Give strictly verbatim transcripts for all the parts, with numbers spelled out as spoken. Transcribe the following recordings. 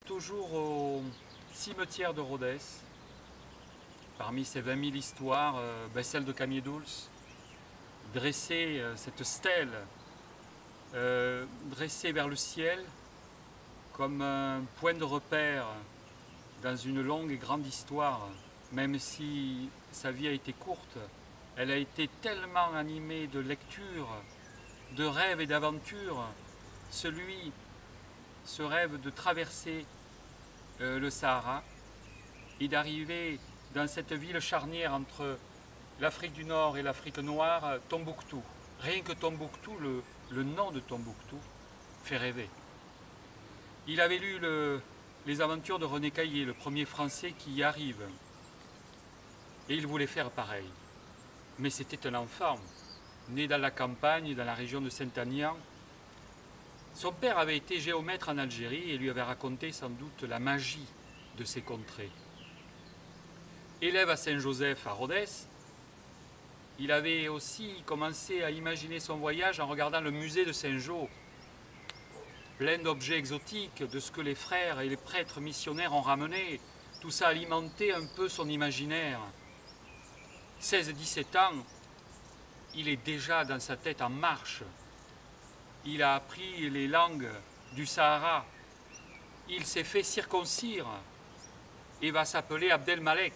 Toujours au cimetière de Rodez, parmi ces vingt mille histoires, euh, ben celle de Camille Dulce, dressée, euh, cette stèle, euh, dressée vers le ciel, comme un point de repère dans une longue et grande histoire, même si sa vie a été courte, elle a été tellement animée de lectures, de rêves et d'aventures, celui, ce rêve de traverser euh, le Sahara et d'arriver dans cette ville charnière entre l'Afrique du Nord et l'Afrique noire, Tombouctou. Rien que Tombouctou, le, le nom de Tombouctou, fait rêver. Il avait lu le, les aventures de René Caillé, le premier Français qui y arrive. Et il voulait faire pareil. Mais c'était un enfant, né dans la campagne, dans la région de Saint-Aignan. Son père avait été géomètre en Algérie et lui avait raconté sans doute la magie de ces contrées. Élève à Saint-Joseph à Rodez, il avait aussi commencé à imaginer son voyage en regardant le musée de Saint-Jean, plein d'objets exotiques, de ce que les frères et les prêtres missionnaires ont ramené. Tout ça alimentait un peu son imaginaire. seize à dix-sept ans, il est déjà dans sa tête en marche. Il a appris les langues du Sahara. Il s'est fait circoncire et va s'appeler Abdelmalek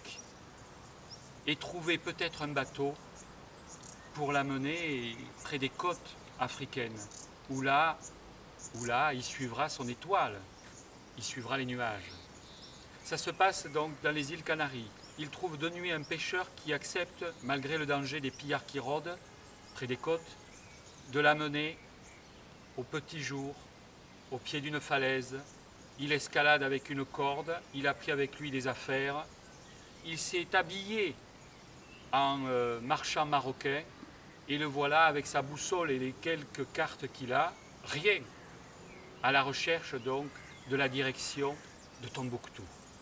et trouver peut-être un bateau pour l'amener près des côtes africaines, où là, où là, il suivra son étoile, il suivra les nuages. Ça se passe donc dans les îles Canaries. Il trouve de nuit un pêcheur qui accepte, malgré le danger des pillards qui rôdent près des côtes, de l'amener au petit jour, au pied d'une falaise. Il escalade avec une corde, il a pris avec lui des affaires. Il s'est habillé en euh, marchand marocain et le voilà avec sa boussole et les quelques cartes qu'il a, rien, à la recherche donc de la direction de Tombouctou.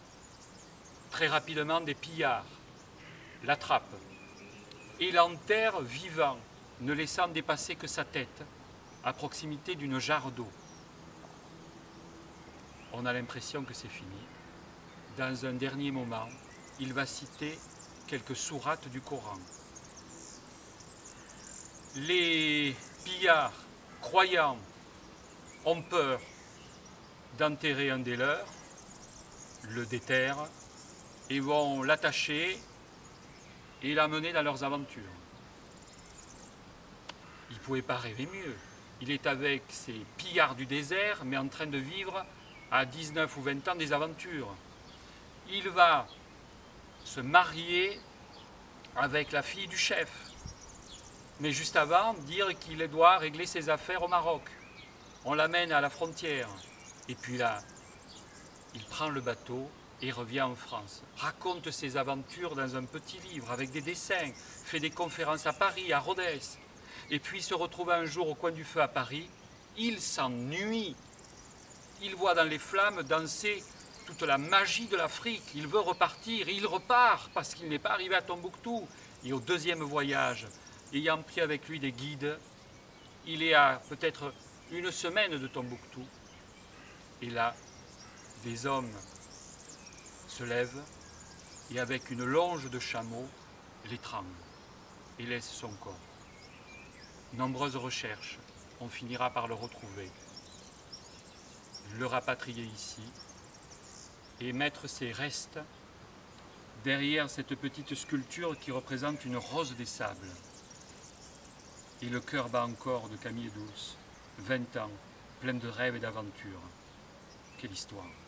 Très rapidement, des pillards l'attrapent et l'enterrent vivant, ne laissant dépasser que sa tête, à proximité d'une jarre d'eau. On a l'impression que c'est fini. Dans un dernier moment, il va citer quelques sourates du Coran. Les pillards, croyants, ont peur d'enterrer un des leurs, le déterrent et vont l'attacher et l'amener dans leurs aventures. Il ne pouvait pas rêver mieux. Il est avec ces pillards du désert, mais en train de vivre à dix-neuf ou vingt ans des aventures. Il va se marier avec la fille du chef, mais juste avant, dire qu'il doit régler ses affaires au Maroc. On l'amène à la frontière, et puis là, il prend le bateau et revient en France. Raconte ses aventures dans un petit livre avec des dessins, fait des conférences à Paris, à Rodez. Et puis se retrouve un jour au coin du feu à Paris, il s'ennuie. Il voit dans les flammes danser toute la magie de l'Afrique. Il veut repartir, et il repart parce qu'il n'est pas arrivé à Tombouctou. Et au deuxième voyage, ayant pris avec lui des guides, il est à peut-être une semaine de Tombouctou. Et là, des hommes se lèvent et avec une longe de chameau, l'étranglent et laissent son corps. Nombreuses recherches, on finira par le retrouver, le rapatrier ici et mettre ses restes derrière cette petite sculpture qui représente une rose des sables. Et le cœur bat encore de Camille Dulce, vingt ans, plein de rêves et d'aventures. Quelle histoire!